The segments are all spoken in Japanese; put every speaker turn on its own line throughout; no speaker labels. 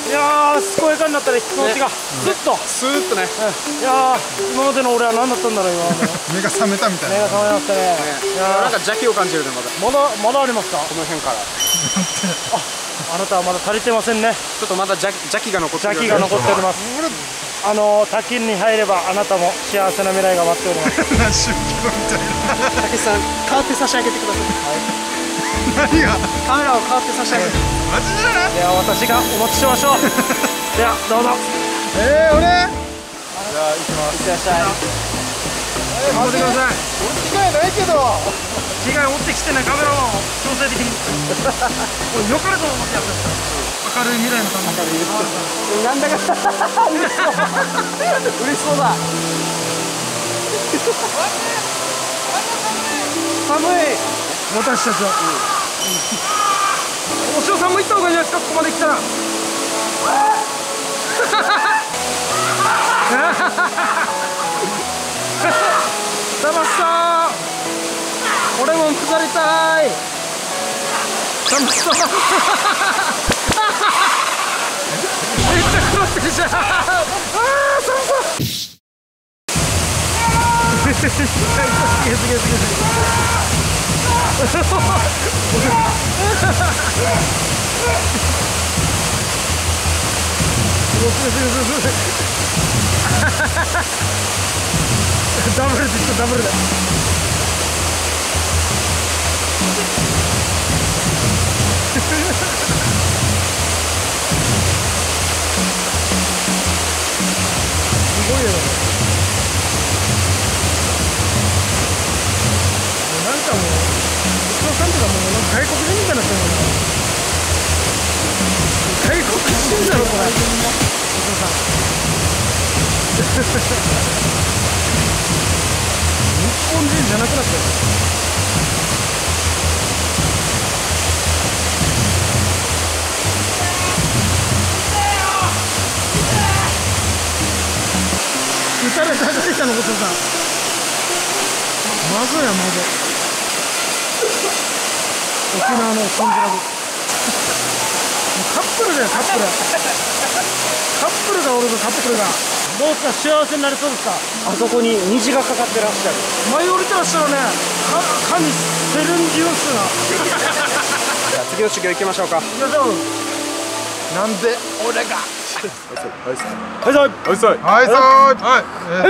いやー、健やかになったね、気持ちがスッと
スーッとね。
いやー、今までの俺は何だったんだろう、今までの
目が覚めたみたいな。
目が覚めましたね。いや
なんか邪気を感じるね、まだ。
まだありますか、
この辺から。
あなたはまだ足りてませんね。
ちょっとまだ邪気が残ってる。
邪気が残っております。滝に入ればあなたも幸せな未来が待っております。
宗教みたいな。
たけしさん、カーテ差し上げてください。
何が
カメラをカーテ差し上げて。
マジじゃない？
では私がお持ちしましょう。ではどうぞ。
俺？じゃあ行きます。
いってらっしゃい。
待ってください。俺機械ないけど。
機械持ってきてね、カメラマンを強制的に。これ良かれと思ってやってる。明るい未来のために。
なんだか嬉しそう。嬉しそうだ。寒い。
私たちは。お塩さんも行った方がいいですか、ここまで来たら。楽しそう。俺も下りたい。楽しそう。めっちゃ苦労してるじゃん。ああ、寒そう。すげえすげえすげえすげえ。ダブルでダブルで。すごいよね。なんかもう、うちのさんとかもう外国人みたいになってるもんね。外国人だろこれ。うちのさん。日本人じゃなくなってる。打たれたがりたのことさ。まずやまず。沖縄のコントラブ。カップルだよカップル。カップルがおるぞカップルが。どうですか、幸せになりそうですか。
あそこに虹がかかってらっしゃる。
前降りてらっしゃるね。神セルンジウス
じゃあ次の修行行きましょうか。
な。行きましょう。
なんで俺が。
はいはい
おいしい。
はい、そう。はい。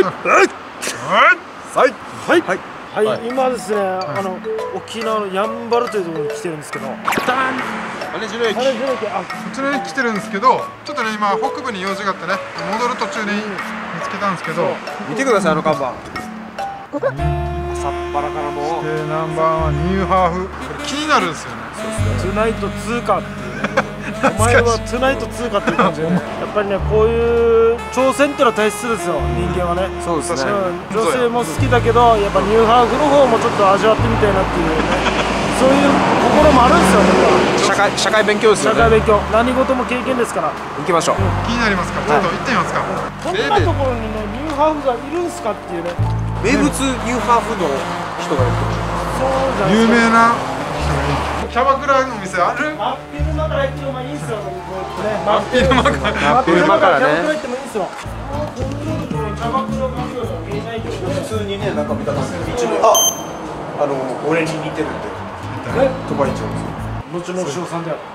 はいはい、今ですね、沖縄のやんばるというところに来てるんですけど。ダン。
羽地の駅。こっちの駅来てるんですけど、ちょっとね今北部に用事があってね、戻る途中に見つけたんですけど。
見てください、あの看板。朝っぱらからもう。
ナンバーワンニューハーフ。これ気になるんですよね。
トゥナイト通過っていうね。お前はトゥナイト通過っていう感じで、やっぱりね、こういう挑戦っていうのは大切ですよ、人間はね。
そうですね。
女性も好きだけど、やっぱニューハーフの方もちょっと味わってみたいなっていうね、そういう心もあるんですよ、僕は。
社会勉強ですよね。
社会勉強、何事も経験ですから。
行きましょう。
気になりますか。ちょっと行ってみますか。
こんなところにね、ニューハーフがいるんすかっていうね。
名物ニューハーフの人がいる。
そうじゃない
有名なキャバクラのお店ある？
真っ昼間から行ってもいいんすよ、ね。
真っ昼間から。
真っ昼間からね。
キャバクラ行ってもいいんすよ。こんなところにキャバクラがあるようには見えないけどね。
普通にね、なんか見た感じで一部俺に似てるって。鳥羽一郎ですよ。
後の塩さんである。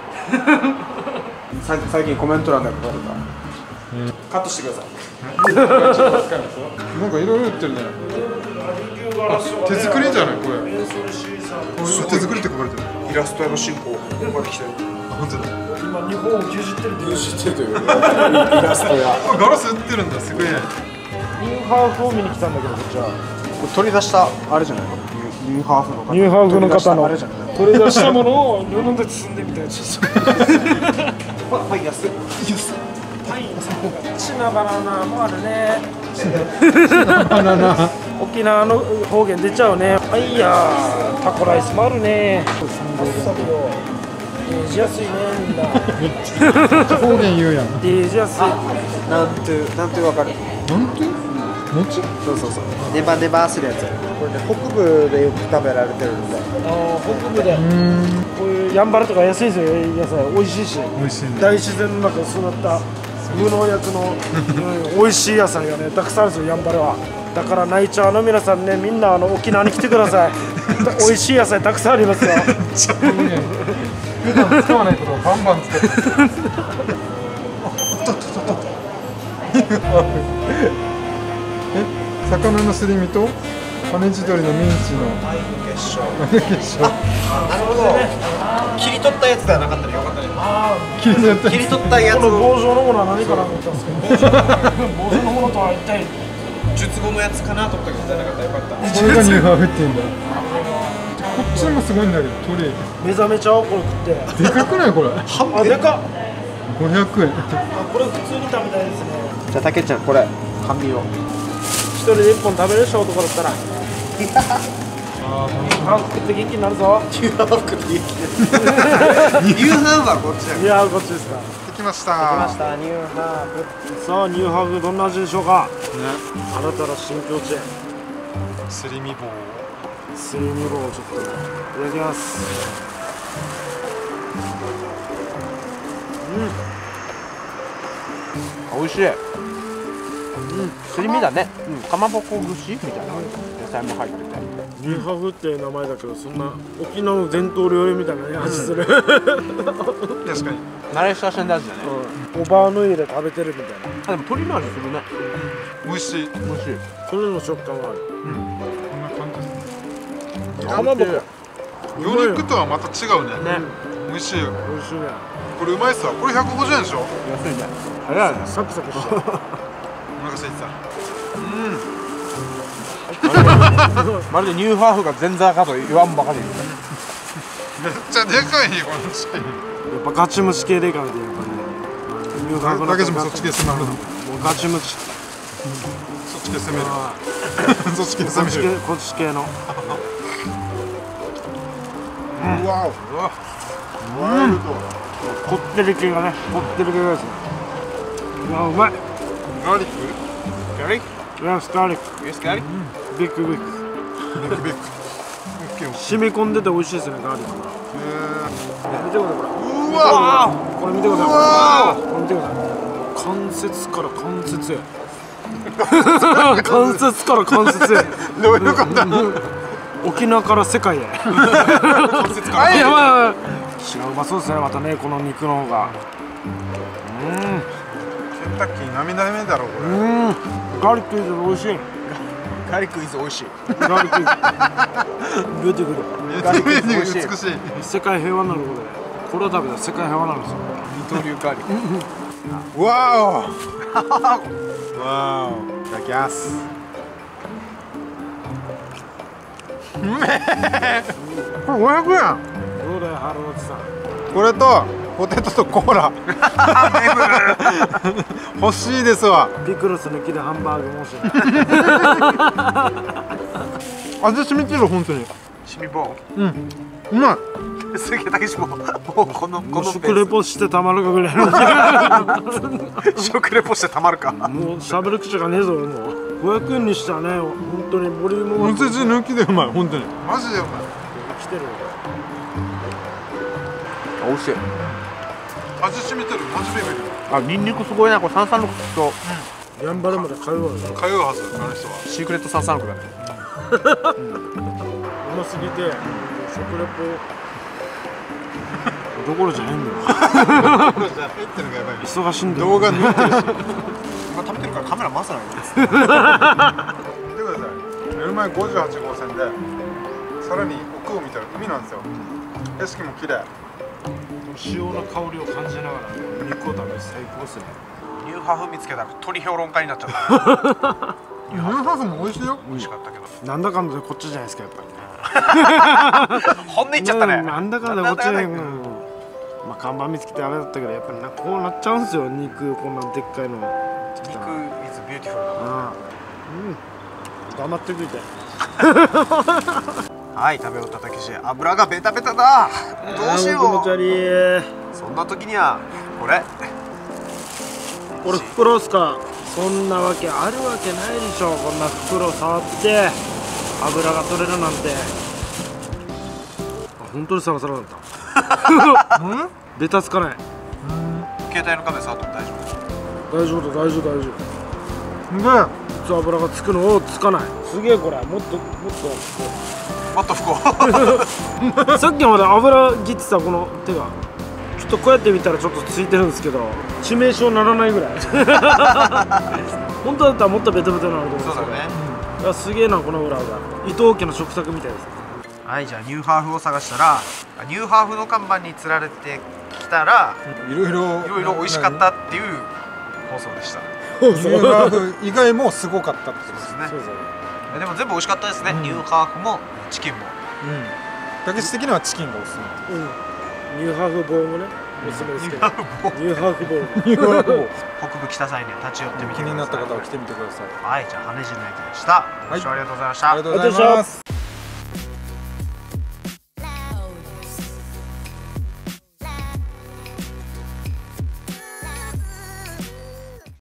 最近コメント欄で書かれた。カットしてください。
なんかいろいろ売ってるね。手作りじゃないこれ。手作りって書かれてる。
イラスト屋の進行まで来てる。
本当だ。
今日本を牛耳ってるっていう。
知ってるというイラスト屋。
ガラス売ってるんだ。すごいね。
ニューハーフを見に来たんだけど、こっちは。
取り出したあれじゃないの？ニューハーフの方。
ニューハーフの方の
あれじゃないの？
取り出したものを布で包んでみたいなやつ。
はい、安い。
はい、シナバナナもあるね。沖縄の方言出ちゃうね。はいやー、タコライスもあるね。デージ安いね、みんな。
方言言うやん。
デージ安い。
なんてわかる。
なんて？ 餅？
そうそうそう。ネバネバするやつ。これね、北部でよく食べられてるんで。
北部でこういうやんばるとか安いですよ、野菜美味しいし、
美味しいね。
大自然の中で育った無農薬の美味しい野菜がねたくさんあるんですよ、やんばるは。だからナイチャーの皆さんね、みんな沖縄に来てください。美味しい野菜たくさんありますよ。
普段使わないことをバンバン使って。魚のすり身と羽地鶏のミンチの
結晶。
結晶。
なるほど。切り取ったやつではなかったらよかったね。
切り
取ったやつ
この
を。
棒状のものは何かなと思ったんですけど、棒状のものとは一体
術後のやつかなと思ったけどじゃなかったらよかった。
これがニューハーフって言うんだ。こっちもすごいんだけど、鳥。
目覚めちゃおうこれ食って。
でかくないこれ？
あ、でかっ。
500円。
これ普通に食べたいですね。
じゃあたけちゃんこれ紙を。
一人で一本食べるでしょ、男だったら。あ、食って元気になるぞ。
ニューハーフって言ってニューハーフはこっちだよ。
いや、こっちですか。
できまし
来
た。
ましたニューハーフ。
さあ、ニューハーフどんな味でしょうか。新たな新境地へ。
すり身棒。
すり身棒をちょっといただきます。
美味しい。すり身だね。かまぼこ串みたいな野菜も入ってて。
ニューハーフっていう名前だけど、そんな沖縄の伝統料理みたいな味する。
確かに。
慣れ親しんだ味だね。
おばあの家で食べてるみたいな。
あ、でも鶏の味するね。
美味しい。
美味しい。
鶏の食感がある。
こんな感じですね。
かまぼこ。
魚肉とはまた違うね。
ね。
美味しいよ。
美味しいね。
これうまいっすわ。これ150円でしょ。
安いね。
早いね。サクサクしてる。
お腹空いてた。
まるでニューハーフが前座かと言わんばかり。
めっちゃでかいこのチキン。
やっぱガチムチ系でいかないとやっぱね。ニューハーフ
だけでもそっち系攻めるの。
もうガチムチ。
そっち系攻める。そっち系攻める。
こっち系の。
うわお。ワイルド。
こってり系がね、こってり系ですね。うわ、うまい。
ガーリック？
ガーリック？
いや、スカーリック。
イエスガーリック？
ビッグビッグ。
ビッグビッグ。オッケー。
染み込んでて美味しいですね、ガーリックが。見てください、これ。
うわ。
これ見てください。これ見てください。関節から関節へ。関節から関節へ。
どういうこと？
沖縄から世界へ。
関節から。
いや、まあ。違う、うまそうですね、またね、この肉の方が。
ケンタッキー涙目だろこれ。
ガーリックイズ美味しい。
ガーリックイズ美味しい。
ガーリックイズ。ビューティフル。
ガーリックイズ美しい。
世界平和になることで。これを食べたら世界平和になるんですよ。
二刀流ガーリック。
わお。わお。いただきます。うめえ。これ500円。
どうだよ、ハローチさん。
これとポテトとコーラ欲しいですわ。
ピクルス抜きでハンバーグもしない。
味染みてる本当に。
シミボー
うん、うまい。
すげえたけしもうこの
食レポしてたまるかぐらいの。
食レポしてたまるか。
もう喋る口がねえぞ俺もう。500円にしたらね、本当にボリューム
おせち抜きでうまい、本当にマジでうまい。
来てるよ。
美味しい。
味染みてる、マジビビる。
あ、ニンニクすごいな、これ336と
やんばるまで通うわよ。
通うはず、あの人は。
シークレット336だね。
うますぎて食レポどころじゃないんだよ。
入ってるのがやばい。
忙しいんだよ。
動画抜いてるし。
今食べてるからカメラ回さないです。見てく
ださい。目の前58号線で、さらに奥を見たら海なんですよ。景色も綺麗。
塩の香りを感じながら肉を食べる最高ですね。
ニューハーフ見つけたら鳥評論家になっちゃった。
ニューハーフも美味しいよ。
美味しかったけど。
なんだかんだでこっちじゃないですか、やっぱりね。
本音言っちゃったね。
なんだかんだこっちね。まあ看板見つけてあれだったけど、やっぱりこうなっちゃうんですよ。肉こんなでっかいの。
肉 is beautiful だ。
ああ、黙ってくれて。
はい、食べ終わったたけし、油がベタベタだ。どうしよう。
気持ち悪い。
そんな時にはこれ。
これ袋っすか。 そんなわけあるわけないでしょ。こんな袋触って油が取れるなんて。あ、本当にサラサラだった。ベタつかない。
携帯のカメラ触っても大丈夫？
大丈夫だ、大丈夫、大丈夫。で、油がつくのをつかない。すげえこれ、もっと
不幸。
さっきまで油切ってたこの手がちょっとこうやって見たらちょっとついてるんですけど、致命傷にならないぐらい。本当だったらもっとベトベトになると思うんですけど。
そうだね。
いや、すげえなこの裏が。伊藤家の食卓みたいです。
はい、じゃあニューハーフを探したら、ニューハーフの看板に釣られてきたら、
いろいろ
美味しかったっていう放送でした。
ニューハーフ以外もすごかったってことですね。
そうですね。でも全部美味しかったですね。ニューハーフもチキンも。
たけし的にはチキンがおすすめ。
ニューハーフ棒もね、おすすめですけど。ニューハーフ棒。
北部来た際には立ち寄ってみてください。
気になった方は来てみてください。
はい、じゃあ羽地の駅でした。ご視聴ありがとうございました。
ありがとうございます。